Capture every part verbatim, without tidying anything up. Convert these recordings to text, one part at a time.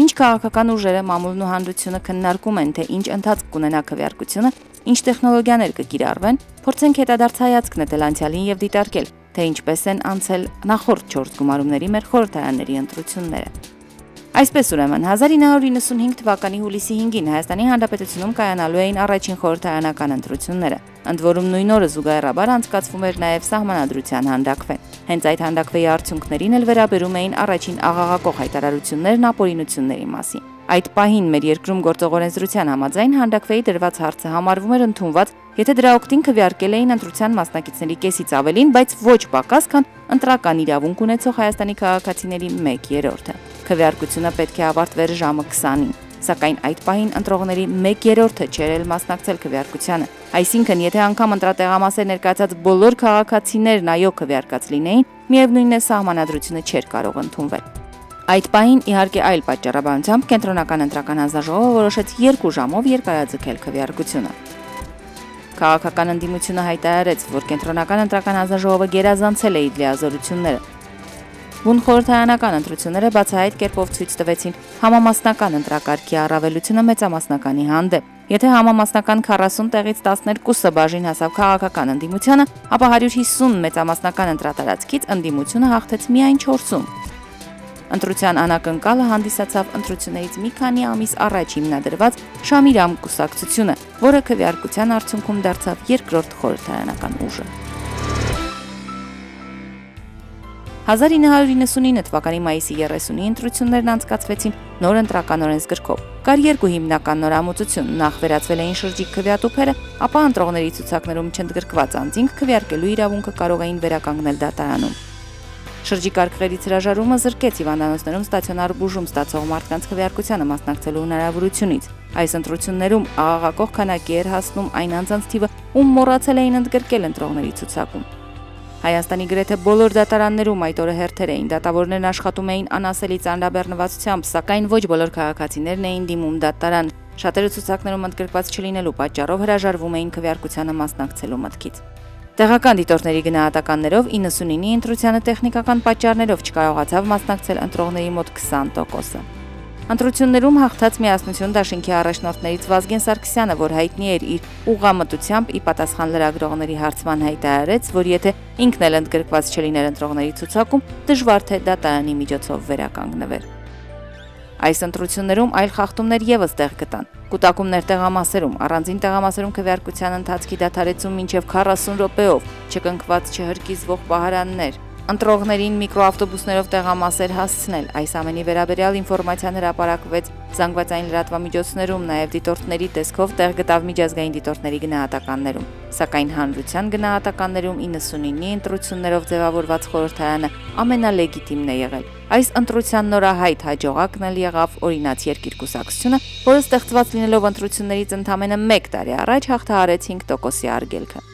Մինչ քաղաքական ուժերը մամուլն ու հանրությունը քննարկում են, թե ինչ ընթացք կունենա քվեարկությունը, ինչ տեխնոլոգիաներ կկիրառվեն, փորձենք հետադարձ հայացք նետել անցյալին եւ դիտարկել, թե ինչպես են անցել նախորդ չորս գումարումների մեր խորհրդարանների ընտրությունները։ Այսպես ուրեմն հազար ինը հարյուր իննսունհինգ թվականի հուլիսի հինգին Հայաստանի Հանրապետությունում կայանալու էին առաջին խորհրդարանական ընտրությունները, ընդ որում նույն օրը զուգահեռաբար անցկացվում էր նաև սահմանադրության հանդակվեն։ Հենց այդ հանդակվեի արդյունքներին էլ վերաբերում էին առաջին աղաղակող հայտարարություններն ապօրինությունների մասին։ Այդ պահին մեր երկրում գործող օրենսդրության համաձայն հանդակվեի դրված հարցը համարվում էր ընդունված, եթե դրա օգտին քվեարկել էին ընտրության մասնակիցների կեսից ավելին, բայց ոչ պակաս, քան ընտրական իրավունք ունեցող Հայաստանի քաղաքացիների մեկ երրորդը։ Քվեարկությունը պետք է ավարտվեր ժամը քսանին, սակայն այդ պահին ընտրողների մեկ երրորդը չէր էլ մասնակցել քվեարկությանը։ Այսինքն, եթե անգամ ընտրատեղամասեր ներկայացած բոլոր քաղաքացիներն այո քվեարկած լինեին, միևնույն է սահմանադրությունը չէր կարող ընդունվել։ Այդ պահին, իհարկե, այլ պատճառաբանությամբ կենտրոնական ընտրական հանձնաժողովը որոշեց երկու ժամով երկարաձգել քվեարկությունը։ Քաղաքական ընդդիմությունը հայտարարեց, որ կենտրոնական ընտրական հանձնաժողովը գերազանցել է իր լիազորությունները։ Բուն խորհրդարանական ընտրությունները բացահայտ կերպով ցույց տվեցին համամասնական ընտրակարգի առավելությունը մեծամասնականի հանդեպ։ Եթե համամասնական քառասուն տեղից տասներկուսը բաժին հասավ քաղաքական ընդդիմությանը, ապա հարյուր հիսուն մեծամասնական ընտրատարածքից ընդդիմությունը հաղթեց միայն չորսում։ Ընտրության անակնկալը հանդիսացավ ընտրություններից մի քանի ամիս առաջ հիմնադրված Շամիրամ կուսակցությունը, որը քվեարկության արդյունքում դարձավ երկրորդ խորհրդարանական ուժը։ հազար ինը հարյուր իննսունինը թվականի մայիսի երեսունի ընտրություններն անցկացվեցին նոր ընտրական օրենսգրքով։ Կար երկու հիմնական նորամուծություն՝ նախ վերացվել էին շրջիկ քվեատուփերը, ապա ընտրողների ցուցակներում չընդգրկված անձինք քվեարկելու իրավունքը կարող էին վերականգնել դատարանում։ Շրջիկ արկղերից հրաժարումը զրկեց հիվանդանոցներում ստացիոնար բուժում ստացող մարդկանց քվեարկությանը մասնակցելու հնարավորությունից։ Այս ընտրություններում աղաղակող քանակի էր հասնում այն անձանց թիվը, ում մոռացել էին ընդգրկել ընտրողների ցուցակում։ Հայաստանի գրեթե բոլոր դատարաններում այդ օրը հերթեր էին, դատավորներն աշխատում էին անասելի ծանրաբեռնվածությամբ, սակայն ոչ բոլոր քաղաքացիներն էին դիմում դատարան։ Շատերը ցուցակներում ընդգրկված չլինելու պատճառով հրաժարվում էին քվեարկությանը մասնակցելու մտքից։ Տեղական դիտորդների գնահատականներով իննսունինի ընտրությանը տեխնիկական պատճառներով չկարողացավ մասնակցել ընտրողների մոտ քսան տոկոսը։ Ընտրություններում հաղթած Միասնություն դաշինքի առաջնորդներից Վազգեն Սարգսյանը, որ հայտնի էր իր ուղղամտությամբ, ի պատասխան լրագրողների հարցման հայտարարեց, որ եթե ինքն էլ ընդգրկված չլիներ ընտրողների ցուցակում, դժվար թե դատարանի միջոցով վերականգնվեր։ Այս ընտրություններում այլ խախտումներ ևս տեղ գտան։ Կուտակումներ տեղամասերում, առանձին տեղամասերում քվեարկության ընթացքի դադարեցում մինչև քառասուն րոպեով, չկնքված չհրկիզվող պահարաններ, ընտրողներին միկրոավտոբուսներով տեղամասեր հասցնել։ Այս ամենի վերաբերյալ ինֆորմացիան հրապարակվեց զանգվածային լրատվամիջոցներում, նաև դիտորդների տեսքով տեղ գտավ միջազգային դիտորդների գնահատականներում։ Սակայն հանրության գնահատականներում իննսունինի ընտրություններով ձևավորված խորհրդարանը ամենալեգիտիմն է եղել։ Այս ընտրության նորահայտ հաջողակն էլ եղավ Օրինաց երկիր կուսակցությունը, որը ստեղծված լինելով ընտրություններից ընդամենը մեկ տարի առաջ հաղթահարեց հինգ տոկոսի արգելքը։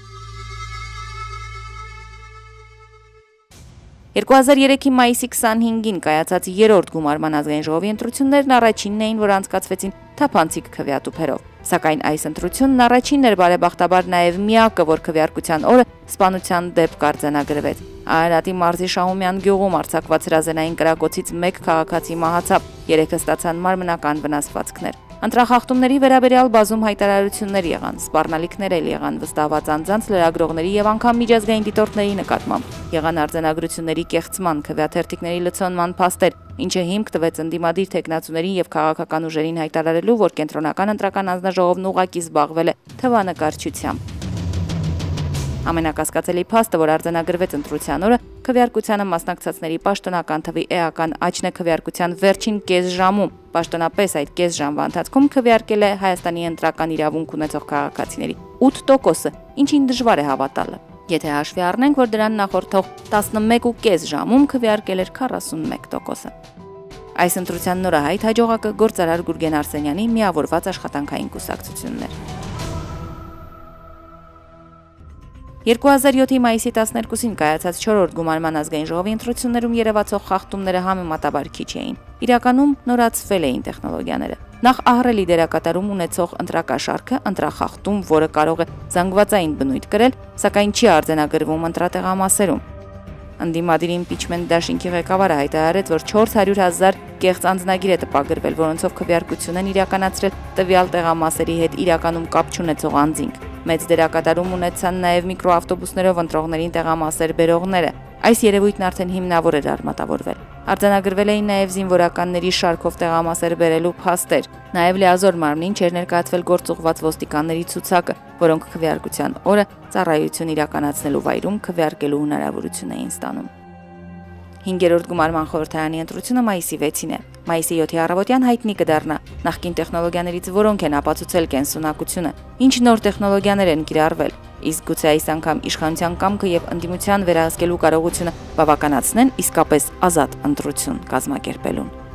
երկու հազար երեքի մայիսի քսանհինգին կայացած երրորդ գումարման ազգային ժողովի ընտրություններն առաջինն էին, որ անցկացվեցին թափանցիկ քվեատուփերով։ Սակայն այս ընտրությունն առաջինն էր բարեբախտաբար նաև միակը, որ քվեարկության օրը սպանության դեպք արձանագրվեց։ Արարատի մարզի Շահումյան գյուղում արձակված հրազենային կրակոցից մեկ քաղաքացի մահացավ, երեքը ստացան մարմնական վնասվածքներ։ Ընտրախախտումների վերաբերյալ բազում հայտարարություններ եղան, սպառնալիքներ էլ եղան վստահված անձանց, լրագրողների եւ անգամ միջազգային դիտորդների նկատմամբ։ Եղան արձանագրությունների կեղծման, քվեաթերթիկների լցոնման փաստեր, ինչը հիմք տվեց ընդդիմադիր թեկնածուներին եւ քաղաքական ուժերին հայտարարելու, որ կենտրոնական ընտրական հանձնաժողովն ուղղակի զբաղվել է թվանկարչությամբ։ Ամենակասկածելի փաստը, որ արձանագրվեց ընտրության օրը, քվեարկությանը մասնակցածների պաշտոնական թվի էական աճն է քվեարկության վերջին կես ժամում։ Պաշտոնապես այդ կես ժամվա ընթացքում քվեարկել է Հայաստանի ընտրական իրավունք ունեցող քաղաքացիների ութ տոկոսը, ինչին դժվար է հավատալը։ Եթե հաշվի առնենք, որ դրան նախորդող տասնմեկ ու կես ժամում քվեարկել էր քառասունմեկ տոկոսը։ Այս ընտրության նորահայտ հաջողակը գործարար Գուրգեն Արսենյանի միավորված աշխատանքային կուսակցությունն էր։ երկու հազար յոթի մայիսի տասներկուսին կայացած չորրորդ գումարման ազգային ժողովի ընտրություններում երևացող խախտումները համեմատաբար քիչ էին։ Իրականում նորացվել էին տեխնոլոգիաները։ Նախ ահռելի դերակատարում ունեցող ընտրակաշառքը, ընտրախախտում, որը կարող է զանգվածային բնույթ կրել, սակայն չի արձանագրվում ընտրատեղամասերում։ Ընդդիմադիր իմպիչմենտ դաշինքի ղեկավարը հայտարարեց, որ չորս հարյուր հազար կեղծ անձնագիր է տպագրվել, որոնցով քվեարկություն են իրականացրել տվյալ տեղամասերի հետ իրականում կապ չունեցող անձինք։ Մեծ դերակատարում ունեցան նաև միկրոավտոբուսներով ընտրողներին տեղամասեր բերողները։ Այս երևույթն արդեն հիմնավոր էր արմատավորվել։ Արձանագրվել էին նաև զինվորականների շարքով տեղամասեր բերելու փաստեր։ Նաև լիազոր մարմնին չէր ներկայացվել գործուղված ոստիկանների ցուցակը, որոնք քվեարկության օրը ծառայություն իրականացնելու վայրում քվեարկելու հնարավորություն էին ստանում։ Հինգերորդ գումարման խորհրդարանի ընտրությունը մայիսի վեցին է։ Մայիսի յոթի առավոտյան հայտնի կդառնա նախկին տեխնոլոգիաներից որոնք են ապացուցել կենսունակությունը, ինչ նոր տեխնոլոգիաներ են կիրառվել, իսկ գուցե այս անգամ իշխանության կամքը եւ ընդդիմության վերահսկելու կարողությունը բավականացնեն իսկապես ազատ ընտրություն կազմակերպելուն։